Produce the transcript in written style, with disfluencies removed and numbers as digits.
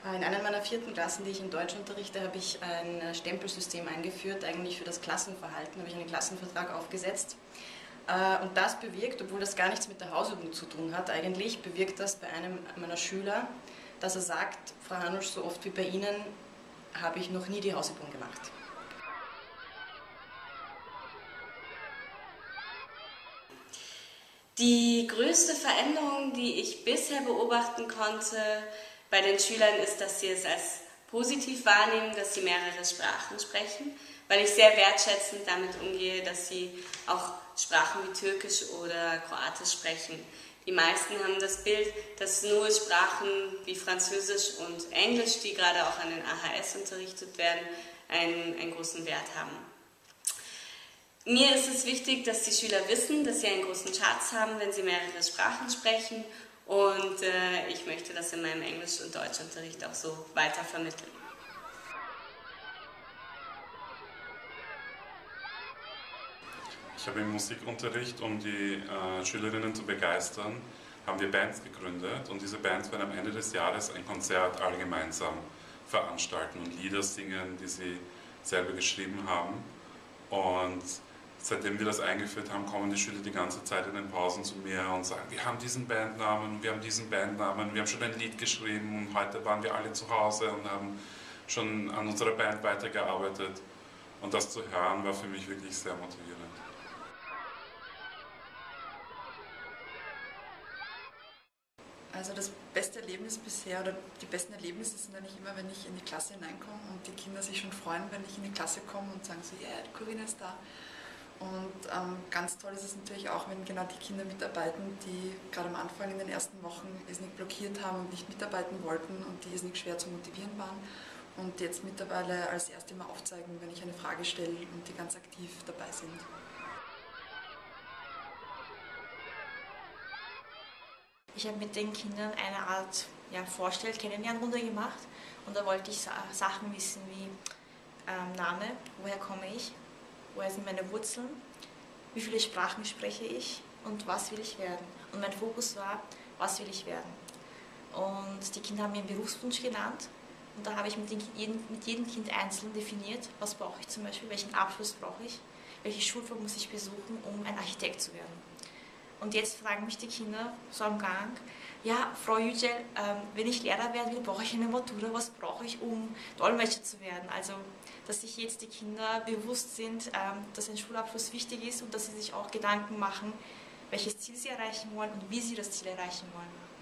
In einer meiner 4. Klassen, die ich in Deutsch unterrichte, habe ich ein Stempelsystem eingeführt, eigentlich für das Klassenverhalten, habe ich einen Klassenvertrag aufgesetzt. Und das bewirkt, obwohl das gar nichts mit der Hausübung zu tun hat, eigentlich bewirkt das bei einem meiner Schüler, dass er sagt, Frau Hanusch, so oft wie bei Ihnen habe ich noch nie die Hausübung gemacht. Die größte Veränderung, die ich bisher beobachten konnte bei den Schülern, ist, dass sie es als positiv wahrnehmen, dass sie mehrere Sprachen sprechen, weil ich sehr wertschätzend damit umgehe, dass sie auch Sprachen wie Türkisch oder Kroatisch sprechen. Die meisten haben das Bild, dass nur Sprachen wie Französisch und Englisch, die gerade auch an den AHS unterrichtet werden, einen großen Wert haben. Mir ist es wichtig, dass die Schüler wissen, dass sie einen großen Schatz haben, wenn sie mehrere Sprachen sprechen, und ich möchte das in meinem Englisch- und Deutschunterricht auch so weiter vermitteln. Ich habe im Musikunterricht, um die Schülerinnen zu begeistern, haben wir Bands gegründet, und diese Bands werden am Ende des Jahres ein Konzert alle gemeinsam veranstalten und Lieder singen, die sie selber geschrieben haben. Und seitdem wir das eingeführt haben, kommen die Schüler die ganze Zeit in den Pausen zu mir und sagen, wir haben diesen Bandnamen, wir haben diesen Bandnamen, wir haben schon ein Lied geschrieben und heute waren wir alle zu Hause und haben schon an unserer Band weitergearbeitet. Und das zu hören, war für mich wirklich sehr motivierend. Also das beste Erlebnis bisher, oder die besten Erlebnisse sind eigentlich immer, wenn ich in die Klasse hineinkomme und die Kinder sich schon freuen, wenn ich in die Klasse komme und sagen so, ja, yeah, die Corinna ist da. Und ganz toll ist es natürlich auch, wenn genau die Kinder mitarbeiten, die gerade am Anfang in den ersten Wochen es nicht blockiert haben und nicht mitarbeiten wollten und die es nicht schwer zu motivieren waren und jetzt mittlerweile als erste mal aufzeigen, wenn ich eine Frage stelle und die ganz aktiv dabei sind. Ich habe mit den Kindern eine Art Vorstell-Kennenlernrunde gemacht, und da wollte ich Sachen wissen wie Name, woher komme ich, woher sind meine Wurzeln, wie viele Sprachen spreche ich und was will ich werden. Und mein Fokus war, was will ich werden. Und die Kinder haben mir einen Berufswunsch genannt, und da habe ich mit jedem Kind einzeln definiert, was brauche ich zum Beispiel, welchen Abschluss brauche ich, welche Schulform muss ich besuchen, um ein Architekt zu werden. Und jetzt fragen mich die Kinder so am Gang, ja, Frau Yücel, wenn ich Lehrer werden will, brauche ich eine Matura, was brauche ich, um Dolmetscher zu werden? Also, dass sich jetzt die Kinder bewusst sind, dass ein Schulabschluss wichtig ist und dass sie sich auch Gedanken machen, welches Ziel sie erreichen wollen und wie sie das Ziel erreichen wollen.